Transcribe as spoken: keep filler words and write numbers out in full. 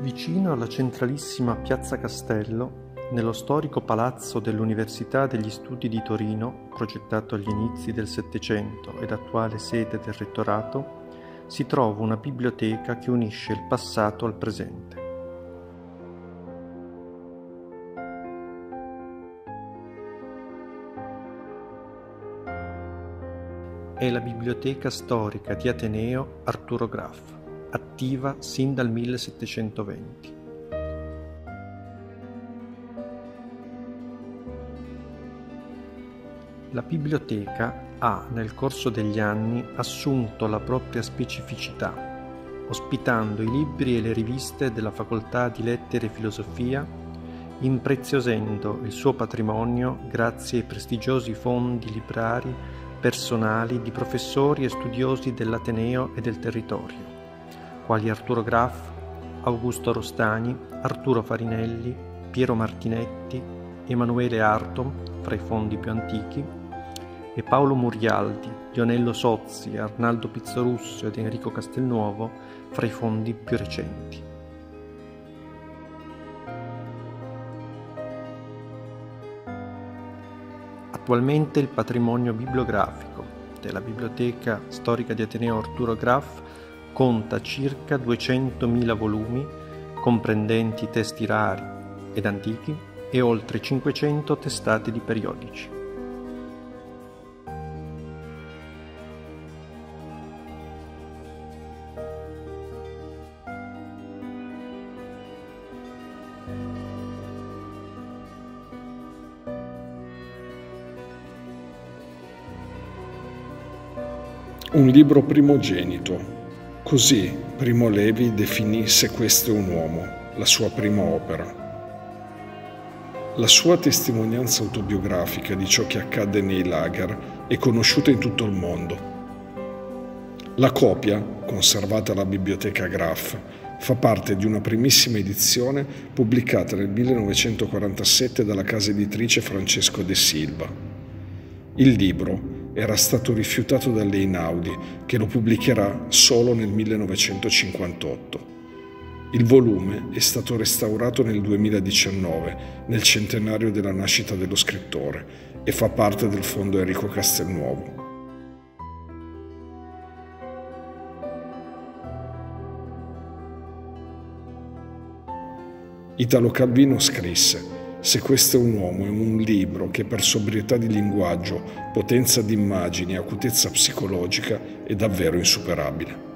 Vicino alla centralissima Piazza Castello, nello storico palazzo dell'Università degli Studi di Torino, progettato agli inizi del Settecento ed attuale sede del rettorato, si trova una biblioteca che unisce il passato al presente. È la biblioteca storica di Ateneo Arturo Graf, attiva sin dal millesettecentoventi. La biblioteca ha nel corso degli anni assunto la propria specificità, ospitando i libri e le riviste della Facoltà di Lettere e Filosofia, impreziosendo il suo patrimonio grazie ai prestigiosi fondi librari personali di professori e studiosi dell'Ateneo e del territorio, quali Arturo Graf, Augusto Rostani, Arturo Farinelli, Piero Martinetti, Emanuele Artom, fra i fondi più antichi, e Paolo Murialdi, Lionello Sozzi, Arnaldo Pizzorusso ed Enrico Castelnuovo, fra i fondi più recenti. Attualmente il patrimonio bibliografico della Biblioteca Storica di Ateneo Arturo Graf conta circa duecentomila volumi, comprendenti testi rari ed antichi, e oltre cinquecento testate di periodici. Un libro primogenito. Così Primo Levi definì Se questo è un uomo, la sua prima opera. La sua testimonianza autobiografica di ciò che accadde nei lager è conosciuta in tutto il mondo. La copia, conservata alla Biblioteca Graf, fa parte di una primissima edizione pubblicata nel millenovecentoquarantasette dalla casa editrice Francesco de Silva. Il libro era stato rifiutato dall'Einaudi, che lo pubblicherà solo nel millenovecentocinquantotto. Il volume è stato restaurato nel duemiladiciannove, nel centenario della nascita dello scrittore, e fa parte del fondo Enrico Castelnuovo. Italo Calvino scrisse: Se questo è un uomo, è un libro che per sobrietà di linguaggio, potenza di immagini e acutezza psicologica è davvero insuperabile.